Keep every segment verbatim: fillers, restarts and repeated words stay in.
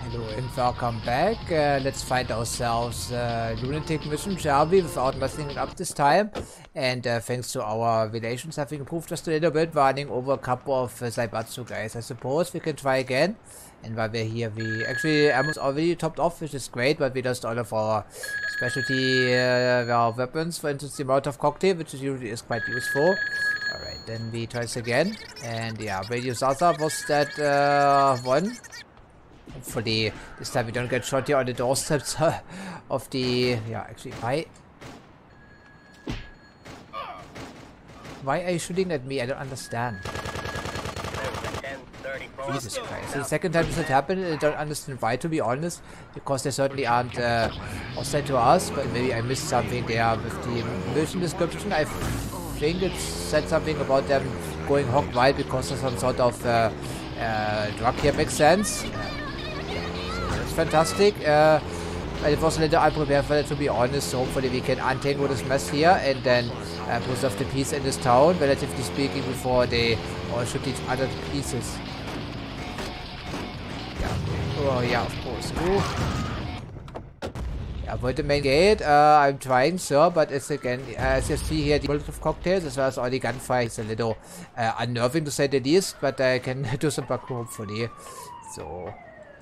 Hello and welcome back. Uh, let's find ourselves a uh, lunatic mission, shall we, without messing it up this time. And uh, thanks to our relations having improved just a little bit, running over a couple of uh, Zaibatsu guys. I suppose we can try again. And while we're here, we actually almost already topped off, which is great, but we lost all of our specialty uh, well, weapons. For instance, the Molotov cocktail, which is usually is quite useful. Alright, then we try this again. And yeah, Radio Zaza was that uh, one. Hopefully, this time we don't get shot here on the doorsteps of the... Yeah, actually, why... Why are you shooting at me? I don't understand. Jesus Christ. The second time this had happened, I don't understand why, to be honest. Because they certainly aren't uh, hostile to us, but maybe I missed something there with the mission description. I think it said something about them going hog wild because of some sort of uh, uh, drug here. Makes sense. Fantastic. Uh, it was a little unprepared for that, to be honest, so hopefully we can untangle this mess here and then uh, preserve the peace in this town, relatively speaking, before they all shoot each other to pieces. Yeah. Oh yeah, of course. Ooh. Yeah, avoid the main gate. Uh, I'm trying, sir, but it's again, uh, as you see here, the Molotov cocktails as well as all the gunfire is a little uh, unnerving to say the least, but I can do some parkour hopefully. So...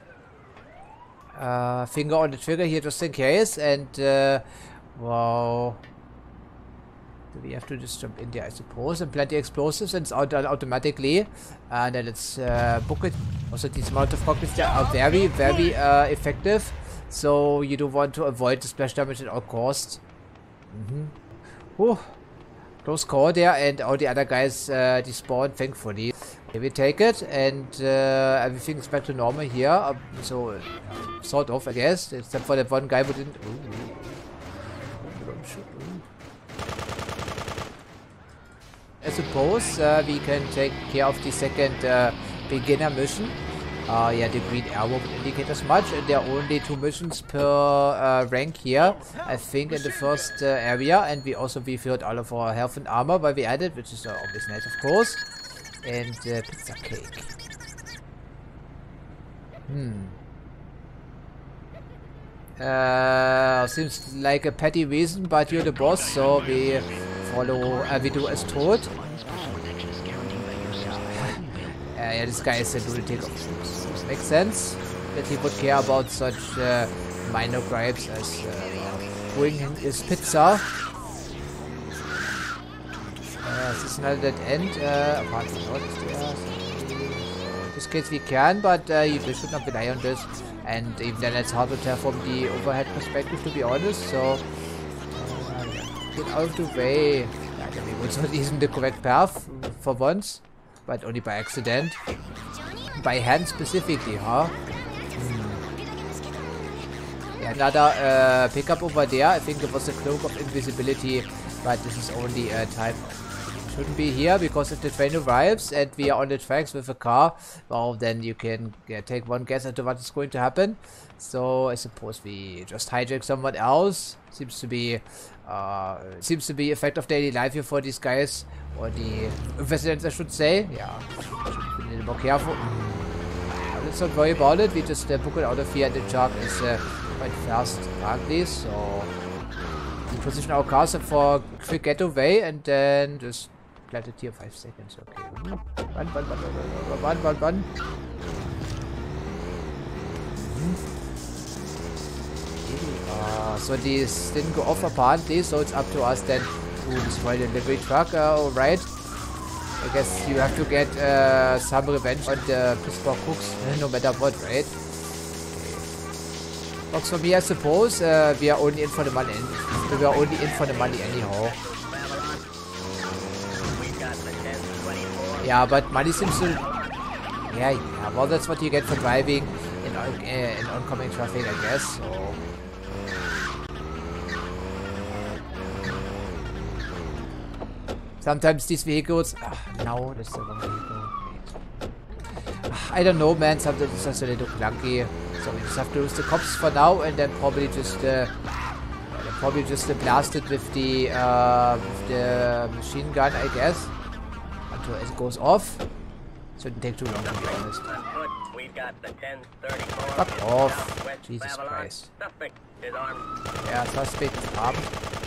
Uh, finger on the trigger here just in case, and uh, wow, do we have to just jump in there, I suppose, and plant the explosives and it's out automatically, and then let's uh, book it. Also, these Molotov cocktails are very very uh, effective, so you do want to avoid the splash damage at all costs. Mm-hmm. Whew. Close call there, and all the other guys uh, despawn, thankfully. Here we take it, and uh, everything's back to normal here. Um, so, uh, sort of, I guess, except for that one guy who didn't. Ooh. I suppose uh, we can take care of the second uh, beginner mission. Uh, yeah, the green arrow would indicate as much, and there are only two missions per uh, rank here, I think, in the first uh, area, and we also refilled all of our health and armor while we added, which is uh, always nice, of course. And uh, pizza cake. Hmm. Uh, seems like a petty reason, but you're the boss, so we follow, uh, we do as told. Uh, yeah, this guy is a lunatic. Makes sense that he would care about such uh, minor gripes as uh, doing his pizza. Uh, this is not that end. Uh, apart from what is there? In this case we can, but uh, you should not rely on this. And even then it's hard to tell from the overhead perspective, to be honest. So uh, get out of the way. Yeah, I mean, it's not even the correct path for once. But only by accident. By hand specifically, huh? Hmm. Yeah, another uh, pickup over there. I think it was a cloak of invisibility, but this is only a uh, type. Shouldn't be here because if the train arrives and we are on the tracks with a car, well, then you can yeah, take one guess at what is going to happen. So I suppose we just hijack someone else. Seems to be, uh, seems to be effect of daily life here for these guys. Or the residents, I should say. Yeah, should be a little more careful. Uh, let's not worry about it. We just uh, book it out of here. The truck is uh, quite fast, apparently. So we position our cars for a quick getaway and then just plant it here five seconds. Okay. Run, run, run, run, run, run, run, run. Uh, so these didn't go off apparently, so it's up to us then to destroy the delivery truck. Uh, Alright. I guess you have to get uh, some revenge on the Pittsburgh cooks, no matter what, right? Works for me, I suppose. Uh, we are only in for the money. We are only in for the money anyhow. Yeah, but money seems to... Yeah, yeah, well, that's what you get for driving in, uh, in oncoming traffic, I guess. So... Sometimes these vehicles... Uh, no, that's the wrong vehicle. Wait. Uh, I don't know, man. Sometimes it's just a little clunky. So we just have to use the cops for now and then probably just... Uh, probably just uh, blast it with the, uh, with the machine gun, I guess. Until it goes off. Shouldn't take too long, to be honest. Fuck off. Jesus Christ. Yeah, suspect is armed.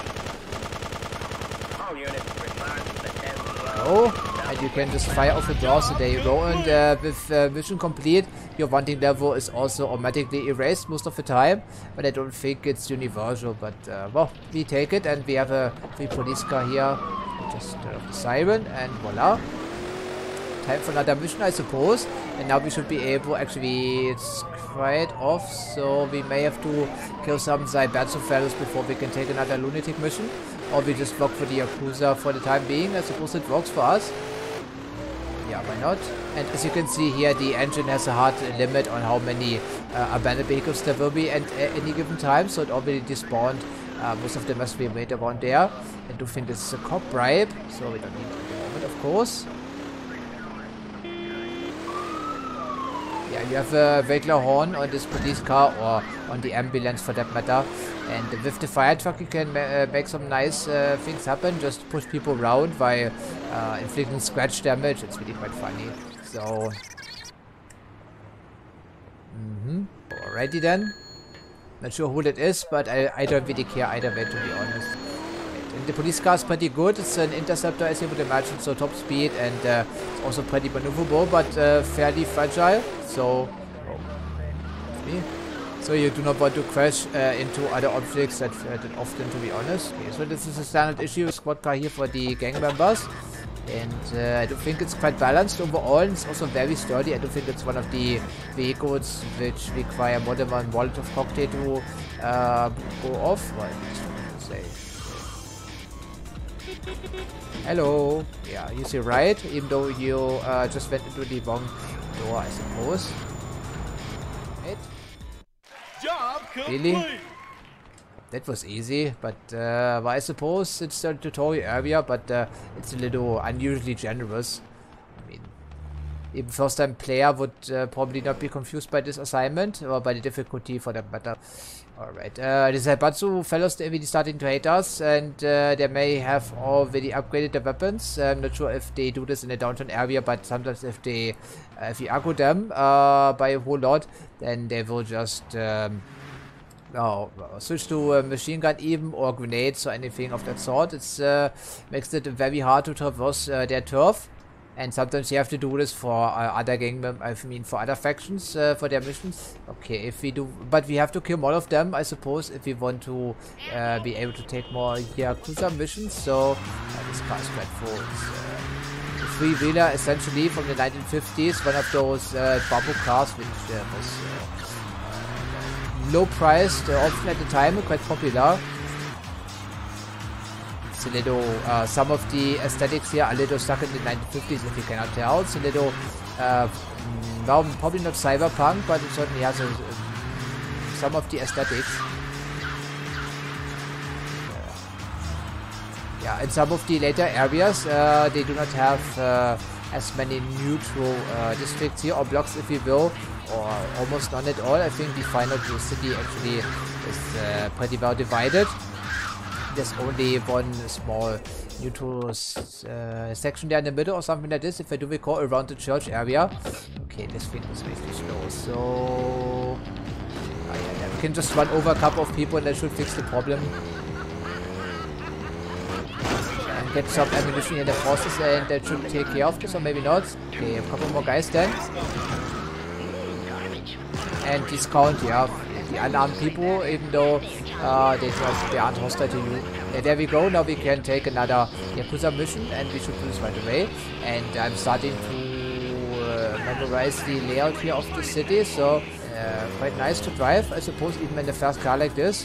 Oh, and you can just fire off the doors, so there you go. And uh, with uh, mission complete, your wanting level is also automatically erased most of the time. But I don't think it's universal. But uh, well, we take it, and we have a free police car here. Just turn off the siren, and voila. Time for another mission, I suppose. And now we should be able, actually, it's quite off, so we may have to kill some Zaibatsu fellows before we can take another lunatic mission. Or we just block for the Yakuza for the time being. I suppose it works for us. Yeah, why not? And as you can see here, the engine has a hard limit on how many uh, abandoned vehicles there will be at any given time, so it already despawned. Uh, most of them must be made around there. I do think this is a cop bribe, so we don't need it at the moment, of course. Yeah, you have a regular horn on this police car, or on the ambulance for that matter. And with the fire truck you can ma uh, make some nice uh, things happen. Just push people around by uh, inflicting scratch damage. It's really quite funny. So... Mm-hmm. Alrighty then. Not sure who that is, but I, I don't really care either way, to be honest. Right. And the police car is pretty good. It's an interceptor, as you would imagine, so top speed, and uh, it's also pretty maneuverable, but uh, fairly fragile. So... Oh. See? So you do not want to crash uh, into other objects that, uh, that often, to be honest. Okay, so this is a standard issue squad car here for the gang members. And uh, I do think it's quite balanced overall. It's also very sturdy. I do think it's one of the vehicles which require more than one Molotov cocktail to uh, go off. Well, let's say. Hello. Yeah, you see right, even though you uh, just went into the wrong door, I suppose. Right. Job Really? That was easy, but uh, well, I suppose it's a tutorial area, but uh, it's a little unusually generous. I mean, even first-time player would uh, probably not be confused by this assignment, or by the difficulty for that matter. Alright, uh, the Zaibatsu fellows are really starting to hate us, and uh, they may have already upgraded their weapons. I'm not sure if they do this in the downtown area, but sometimes if they uh, if you aggro them uh, by a whole lot, then they will just um, oh, switch to a machine gun even, or grenades or anything of that sort. It's uh, makes it very hard to traverse uh, their turf. And sometimes you have to do this for uh, other gang members, I mean for other factions, uh, for their missions. Okay, if we do, but we have to kill more of them, I suppose, if we want to uh, be able to take more Yakuza missions. So, uh, this car is quite full. It's uh, a three-wheeler, essentially, from the nineteen fifties, one of those uh, bamboo cars, which uh, was uh, low-priced, uh, often at the time, quite popular. It's a little, uh, some of the aesthetics here are a little stuck in the nineteen fifties, if you cannot tell. It's a little, uh, well, probably not cyberpunk, but it certainly has a, a, some of the aesthetics. Uh, yeah, in some of the later areas, uh, they do not have uh, as many neutral uh, districts here, or blocks, if you will, or almost none at all. I think the final city actually is uh, pretty well divided. There's only one small neutral uh, section there in the middle or something like this, if I do recall, around the church area. Okay, this thing is really slow, so... Oh, yeah, yeah. We can just run over a couple of people and that should fix the problem. And get some ammunition in the process, and that should take care of this, or maybe not. Okay, a couple more guys then. And discount, yeah, the unarmed people, even though uh, they, they aren't hostile to you. Yeah, there we go, now we can take another Yakuza mission, and we should do this right away. And I'm starting to uh, memorize the layout here of the city, so uh, quite nice to drive, I suppose, even in a fast car like this.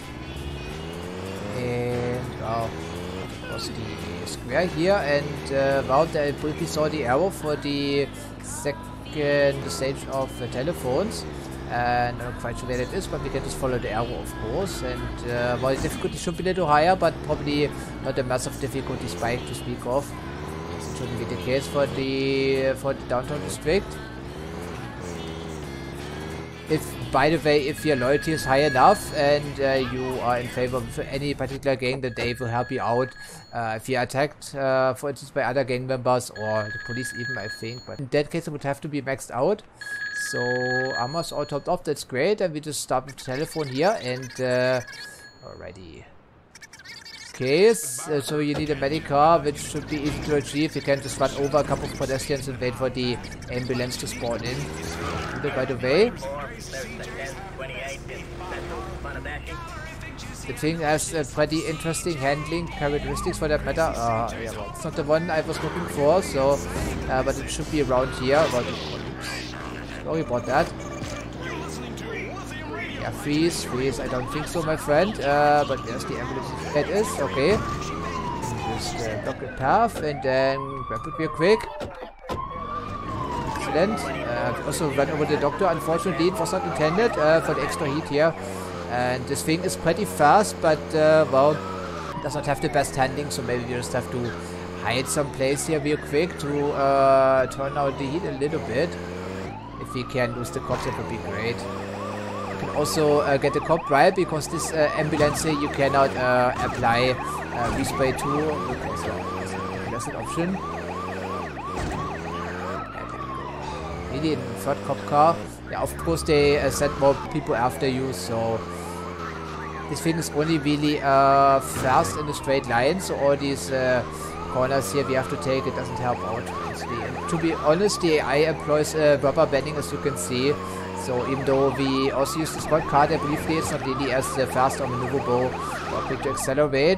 And, well, of course the square here, and uh, well, I briefly saw the arrow for the second stage of uh, telephones. And I'm not quite sure where it is, but we can just follow the arrow, of course. And uh, well, the difficulty should be a little higher, but probably not a massive difficulty spike to speak of. This shouldn't be the case for the for the downtown district. If, by the way, if your loyalty is high enough and uh, you are in favor of any particular gang, then they will help you out uh, if you are attacked, uh, for instance, by other gang members or the police even, I think. But in that case, it would have to be maxed out. So, armor's all topped off, that's great. And we just start with the telephone here and, uh, alrighty. Okay, so, so you need a medic car, which should be easy to achieve. You can just run over a couple of pedestrians and wait for the ambulance to spawn in. Look by the way. The thing has uh, pretty interesting handling characteristics for that matter. Uh, yeah, well, it's not the one I was looking for, so, uh, but it should be around here. But, sorry about that. Yeah, freeze, freeze. I don't think so, my friend. Uh, but there's the ambulance. That is okay. Just uh, block the path and then grab it real quick. Excellent. Uh, also run over the doctor. Unfortunately, it was not intended uh, for the extra heat here. And this thing is pretty fast, but uh, well, does not have the best handling, so maybe you just have to hide someplace here real quick to uh, turn out the heat a little bit. If we can lose the cops, that would be great. You can also uh, get the cop right, because this uh, ambulance here you cannot uh, apply uh, respray to, because uh, that's an option. Really, in the third cop car. Yeah, of course they uh, send more people after you, so this thing is only really uh, fast in a straight line, so all these uh, corners here we have to take, it doesn't help out. And to be honest, the A I employs uh, rubber banding, as you can see, so even though we also use the squad card, I believe it's not really as uh, fast or maneuverable or quick to accelerate.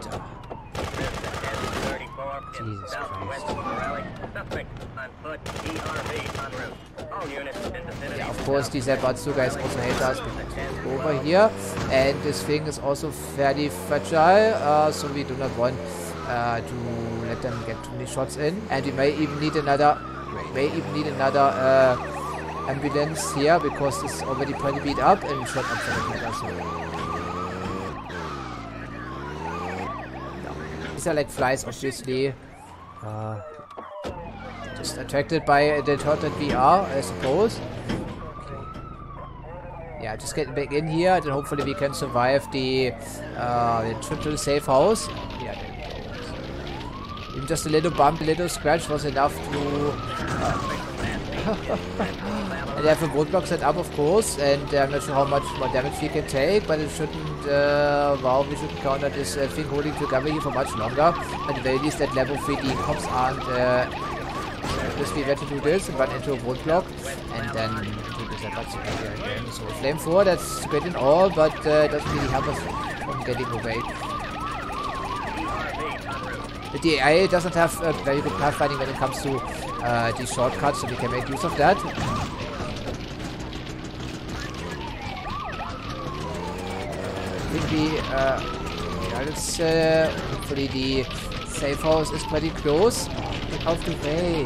Jesus Christ. Yeah, of course, these Batsu guys also hate us over here, and this thing is also fairly fragile, uh, so we do not want uh, to let them get too many shots in, and we may even need another, may even need another uh, ambulance here, because this is already pretty beat up and shot up for the meter, so. No. These are like flies, obviously. Uh, Just attracted by the thought that we are, I suppose. Okay. Yeah, just get back in here, then hopefully we can survive the, uh, the trip to the safe house. Yeah, there we go. Even just a little bump, a little scratch was enough to... Uh, and they have a roadblock set up, of course, and uh, I'm not sure how much more damage we can take, but it shouldn't, uh, well, we shouldn't counter this uh, thing holding together here for much longer. At the very least, at level three, the cops aren't... Uh, Just we had to do this and run into a roadblock and then do this again. So flame four, that's great and all, but uh, doesn't really help us from getting away. The D A I doesn't have uh, very good pathfinding when it comes to uh, these shortcuts, so we can make use of that. I think we, uh, yeah, let's, uh, hopefully the safe house is pretty close. Get out the way.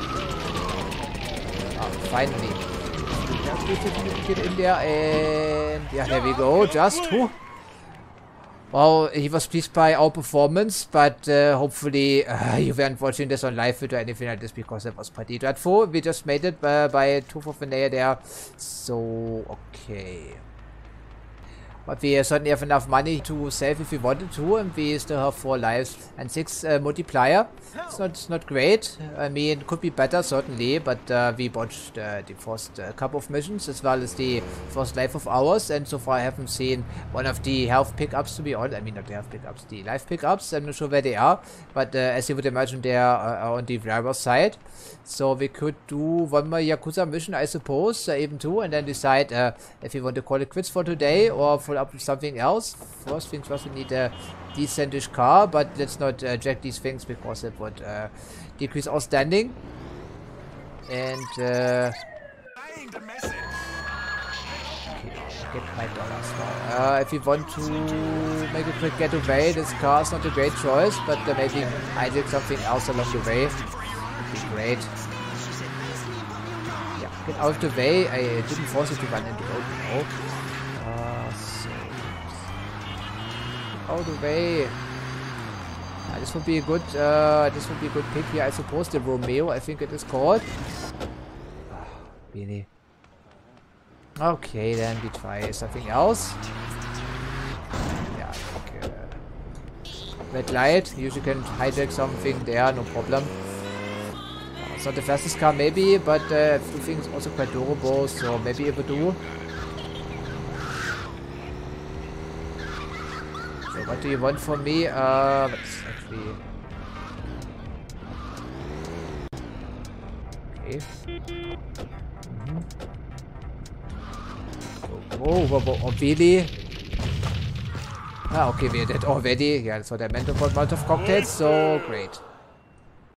Oh, finally. Get in there and yeah, there we go. Just whew. Well, he was pleased by our performance, but uh, hopefully uh, you weren't watching this on live video or anything like this, because it was pretty dreadful. We just made it uh, by tooth of a nail there. So, okay. But we uh, certainly have enough money to save if we wanted to, and we still have four lives and six uh, multiplier. It's not, it's not great. I mean, it could be better, certainly, but uh, we botched uh, the first uh, couple of missions, as well as the first life of ours, and so far I haven't seen one of the health pickups, to be honest. I mean, not the health pickups, the life pickups. I'm not sure where they are, but uh, as you would imagine, they are uh, on the driver's side. So we could do one more Yakuza mission, I suppose, uh, even two, and then decide uh, if we want to call it quits for today or follow up with something else. First things first, we need a decentish car, but let's not uh, jack these things, because it would uh, decrease our standing. And uh, okay, get five dollars now. Uh, if we want to make a quick getaway, this car is not a great choice, but uh, maybe hijack something else along the way. Would be great. Yeah, get out of the way. I didn't force it to run into the road now. Uh, so out of the way. Uh, this would be a good. Uh, this would be a good pick here, I suppose. The Romeo, I think it is called. Oh, really? Okay, then we try something else. Yeah, okay. Red light. Usually can hijack something there, no problem. It's not the fastest car, maybe, but uh, I do think it's also quite durable, so maybe a Voodoo. So what do you want from me? Uh, let's actually... Okay. Mm-hmm. Whoa, whoa, whoa, oh, really? Ah, okay, we're dead already. Yeah, that's what I meant about Molotov cocktails, so great.